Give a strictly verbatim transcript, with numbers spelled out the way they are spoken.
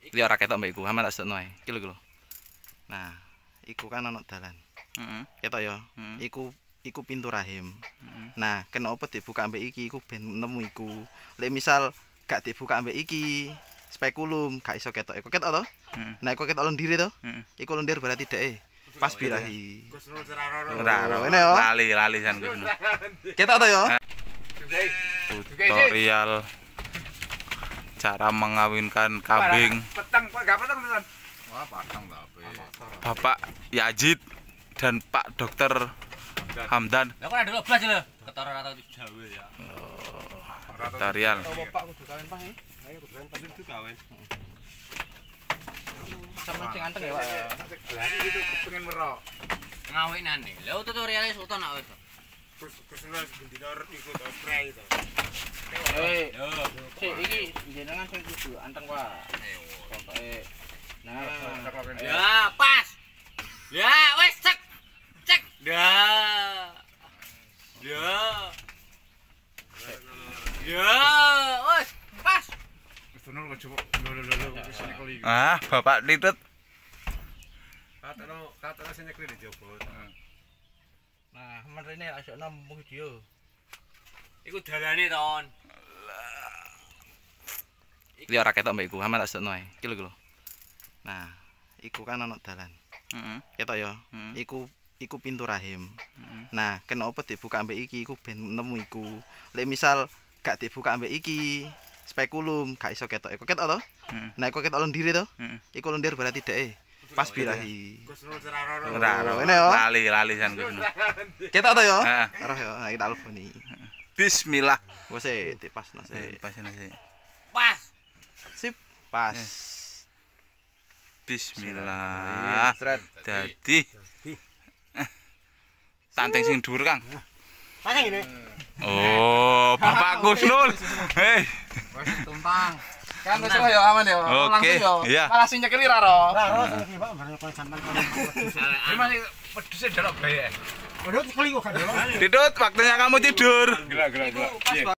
Iki ora ketok mbek iku, aman tak sedekno ae. Iki lho. Nah, iku kan ana dalan. Heeh. Ketok ya. Iku iku pintu rahim. Nah, kenapa dibuka ambek iki iku ben nemu iku. Lek misal gak dibuka ambek iki, spekulum gak iso ketok. Iku ketok to? Nah, iku ketok lendir to? Iku lendir berarti deke pas birahi. Ora, Ini yo. lali lali san Gus. Ketok to ya? Tutorial cara mengawinkan kambing. Petang, enggak petang teman. Wah, pasang tapi. Bapak Yazid dan Pak Dokter Hamdan. Lah kok ada dua belas lho. Ketara rata Jawa ya. Tutorial. Bapak kudu kawin Pak. Ayo kudu kawin tapi kawin. Sama sing anteng ya, Pak. Lah iki pengen merok. Ngawinane. Lah tutorialnya sultan nak wis. Kusuna bendina iku to spray to. Eh, sik iki jenengan sing kudu anteng Pak. Pokoke nah, ya pas. Ya wis cek. Cek. Dah. Ya. Ya, wis pas. Wis tunul kok coba lho lho lho wis nyekel iki. Ah, Bapak Titut. Katano katano sing nyekel di jebot. nah, menrene asok nemu video. Iku dalane ton. Iki ora ketok mbek iku, aman tak sedekno ae. Iki lho. Nah, iku kan ana dalan. Heeh. Ketok ya. Iku iku pintu rahim. Nah, kenapa dibuka ambek iki iku ben nemu iku. Lek misal gak dibuka ambek iki, spekulum gak iso ketok. Iku ketok to? Nah, iku ketok lendir to? Iku lendir berarti deke pas birahi. Ora, Ini yo. lali lali san Gus. Ketok to ya? Heeh. Ora ya, nah, kita alboni. Bismillah. Wes e dipasno sik. Pas sih. Pas. Sip, pas. Bismillah. Dadi tanteng sing dhuwur, Kang. Pasang ini. Oh, Bapak Kusnul. Hei. Wis tumpang. Kan wis ya aman ya. Oke, iya. Malah sing nyekeli ra ro. Ora, sing Pak, bareng kon sampean kon. Gimana peduse darok bae. Waduh, kali kok kan. Titut, waktunya kamu tidur. Gila gila gila.